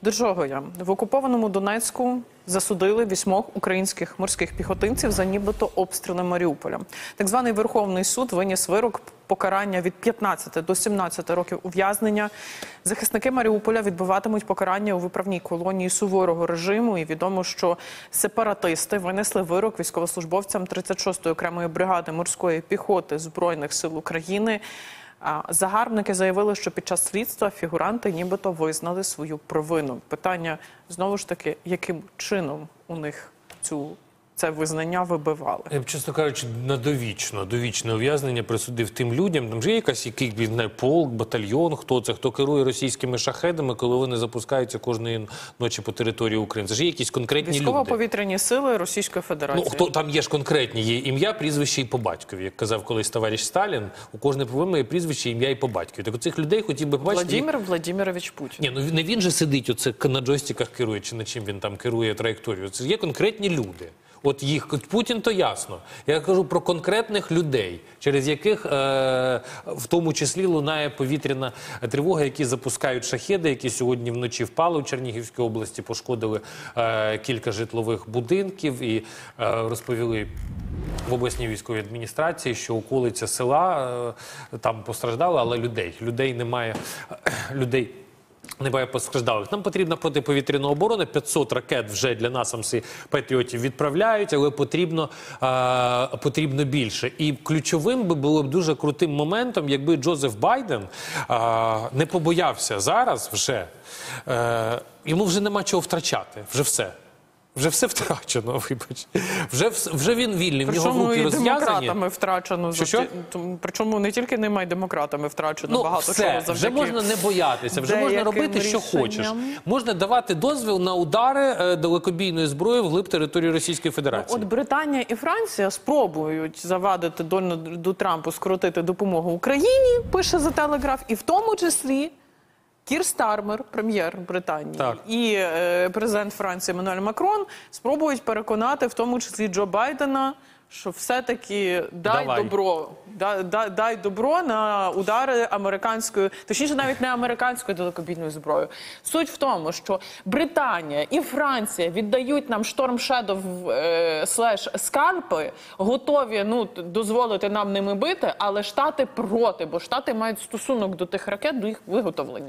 До чого я? В окупованому Донецьку засудили 8 українських морських піхотинців за нібито обстріли Маріуполя. Так званий Верховний суд виніс вирок покарання від 15 до 17 років ув'язнення. Захисники Маріуполя відбуватимуть покарання у виправній колонії суворого режиму. І відомо, що сепаратисти винесли вирок військовослужбовцям 36-ї окремої бригади морської піхоти Збройних сил України. Загарбники заявили, що під час слідства фігуранти нібито визнали свою провину. Питання, знову ж таки, яким чином у них це визнання вибивали? Я б, чесно кажучи, на довічне ув'язнення присудив тим людям. Там же є якийсь полк, батальйон, хто керує російськими шахедами, коли вони запускаються кожної ночі по території України. Це ж є якісь конкретні люди. Військово-повітряні сили Російської Федерації. Ну, там є ж конкретні, є ім'я, прізвище і по батькові. Як казав колись товариш Сталін, у кожної повинно є прізвище, ім'я і по батькові. Так оцих людей хотів би побачити... Владимир Владимирович Путін. Ні, ну не він же сидить оце на джойстиках керує, чи на чим він там керує траєкторію. Це є конкретні люди. От їх, Путін то ясно. Я кажу про конкретних людей, через яких в тому числі лунає повітряна тривога, які запускають шахеди, які сьогодні вночі впали у Чернігівській області, пошкодили кілька житлових будинків і розповіли в обласній військовій адміністрації, що околиця села там постраждали, але людей немає, немає постраждалих. Нам потрібна протиповітряна оборона, 500 ракет вже для насамси патріотів відправляють, але потрібно більше. І ключовим було б дуже крутим моментом, якби Джозеф Байден не побоявся зараз вже, йому вже нема чого втрачати, вже все. Вже все втрачено, вибач. Вже він вільний, в нього руки розв'язані. Демократами втрачено. Що? Причому не тільки ними, й демократами втрачено багато чого завдяки. Вже можна не боятися, вже можна робити, що хочеш. Можна давати дозвіл на удари далекобійної зброї вглиб території Російської Федерації. От Британія і Франція спробують завадити Дональду Трампу скоротити допомогу Україні, пише The Telegraph, і в тому числі Кір Стармер, прем'єр Британії, і президент Франції Еммануель Макрон спробують переконати, в тому числі Джо Байдена, що все-таки дай добро на удари американською, точніше навіть не американською далекобійною зброєю. Суть в тому, що Британія і Франція віддають нам Storm Shadow скальпи, готові дозволити нам ними бити, але Штати проти, бо Штати мають стосунок до тих ракет, до їх виготовлення.